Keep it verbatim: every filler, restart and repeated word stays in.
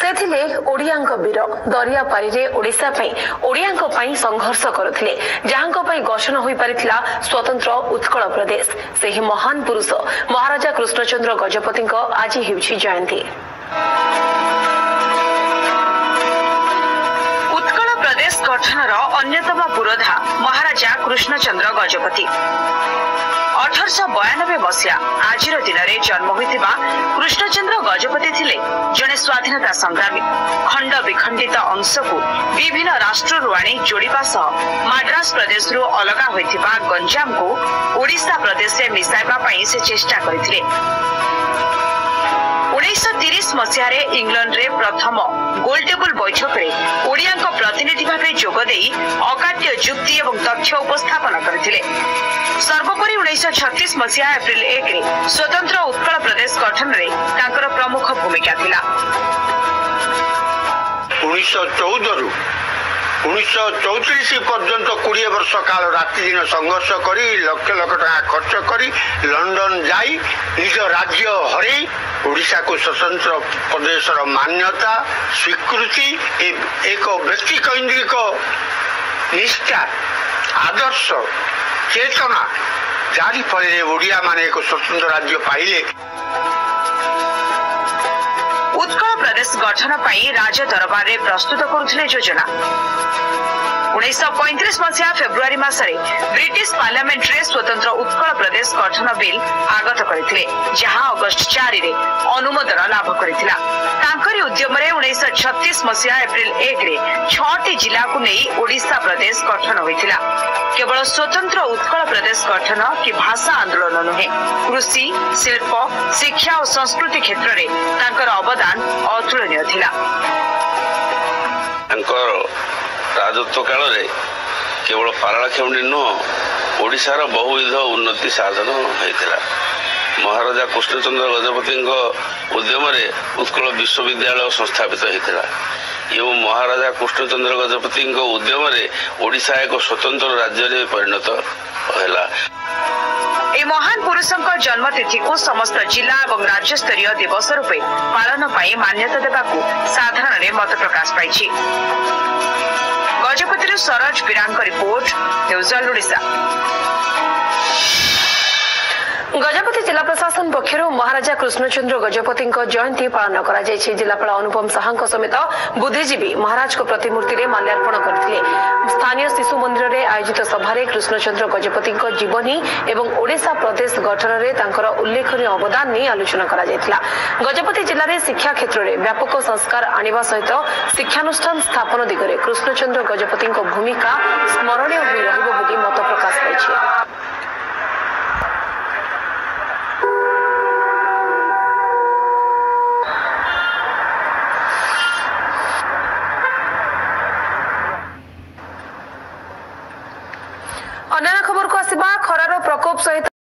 से थिले ओडियांक वीर दरिया पारी रे ओडिशा पई ओडियांक पई संघर्ष करथिले जहांक पई गठन होई परिथिला स्वतंत्र उत्कल प्रदेश सेही महान पुरुष महाराजा कृष्णचंद्र गजपति आज हेउछि जयंती। उत्कल प्रदेश गठनर अन्यतम पुरोधा महाराजा कृष्णचंद्र गजपति अठरश बयानबे मसीहा आज दिन में जन्म होता कृष्णचंद्र गजपति थिले जड़े स्वाधीनता संग्रामी खंड विखंडित अंश को विभिन्न राष्ट्र आनी जोड़ा सह मद्रास प्रदेश रु अलग होता गंजाम को ओडिशा प्रदेश में मिसाइबा से चेष्टा करथिले। उन्नीस तीस मसीह इंग्लैंड रे प्रथम गोल टेबल बैठक में ओडिया प्रतिनिधि भाव जोगदे अकाट्य जुक्ति एवं तथ्य उपस्थापन करथिले। सर्वोपरि उन्नीस छत्तीस मसीहा एप्रिल एक रे स्वतंत्र उत्कल प्रदेश गठन रे तांकर प्रमुख भूमिका थिला। उन्नीस चौदह रु उन्नीस चौतीस पर्यंत कोड़े वर्ष काल राति दिन संघर्ष करी लक्ष लक्ष टका खर्च करी लंडन जाई निज राज्य हरई ओडिशा को स्वतंत्र प्रदेश मान्यता स्वीकृति एक व्यक्ति केन्द्रिक निष्ठा आदर्श चेतना जारी फल ओडिया माने एक स्वतंत्र राज्य पाइले। उत्कल प्रदेश गठन पाई राज दरबार रे प्रस्तुत करुथिले योजना। उन्नीस पैंतीस मसीहा फेब्रुआरी मासरे ब्रिटिश पार्लियामेंट रे स्वतंत्र उत्कल प्रदेश गठन बिल आगत करथिले जहां अगस्त चार रे अनुमोदन लाभ करथिला। तांकरी उद्यम रे उन्नीस छत्तीस मसीहा एप्रिल एक रे छटी जिला को नहीं ओडिशा प्रदेश गठन होइथिला। केवल स्वतंत्र उत्कल प्रदेश गठन कि भाषा आंदोलन नुहे कृषि शिल्प शिक्षा और संस्कृति क्षेत्र रे तांकर अवदान अतुलनीय थिला। राजत्व काल रे केवल पारଳାଖେମୁଣ୍ଡି नुह ओडिशार बहुविध उन्नति साधन होता। महाराजा कृष्णचंद्र गजपति उद्यम उत्कल विश्वविद्यालय संस्थापित होता एवं महाराजा कृष्णचंद्र गजपति उद्यम ओडिशा एक स्वतंत्र राज्य परिणत है। ए महान पुरुषों जन्मतिथि को समस्त जिला और राज्य स्तरीय दिवस रूपे पालन पाई मान्यता देवाकू साधारण रे मत प्रकाश पाई। गजपति सरोज बिरांक रिपोर्ट न्यूज ओडिशा। गजपति जिला प्रशासन पक्षर महाराजा कृष्णचंद्र गजपति जयंती पालन करा जायछि। जिलापाल अनुपम साहा समेत बुद्धिजीवी महाराज को प्रतिमूर्ति रे माल्यार्पण करथिले। स्थानीय शिशु मंदिर रे आयोजित सभा रे कृष्णचंद्र गजपति जीवनी एवं ओडिशा प्रदेश गठन रे तांकर उल्लेखनीय अवदान नै आलोचना करा जायतिला। गजपति जिले में शिक्षा क्षेत्र में व्यापक संस्कार आनिबा सहित शिक्षानुष्ठान स्थापन दिगरे कृष्णचंद्र गजपति भूमिका स्मरणीय होई रहिबो बोली मत प्रकाश पाइछि। अन्य खबर को आसिबा खरार प्रकोप सहित